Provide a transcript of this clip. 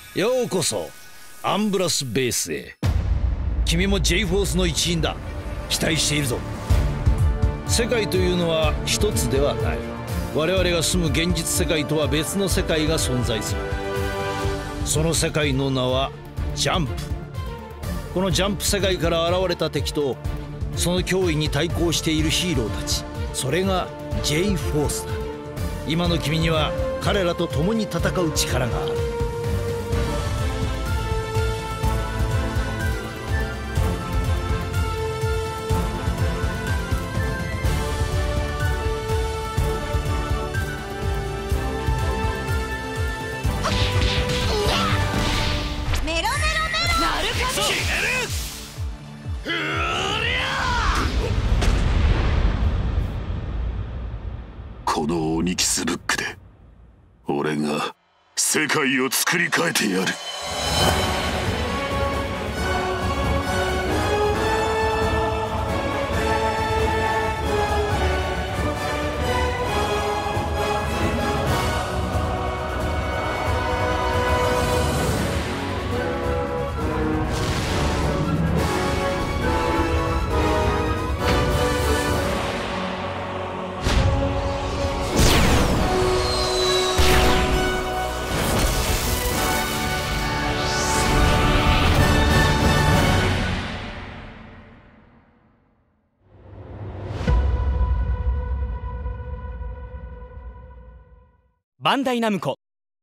ようこそアンブラスベースへ。君も J フォースの一員だ。期待しているぞ。世界というのは一つではない。我々が住む現実世界とは別の世界が存在する。その世界の名はジャンプ。このジャンプ世界から現れた敵とその脅威に対抗しているヒーローたち、それが J フォースだ。今の君には彼らと共に戦う力がある。 このオニキスブックで俺が世界を作り変えてやる。 バンダイナムコ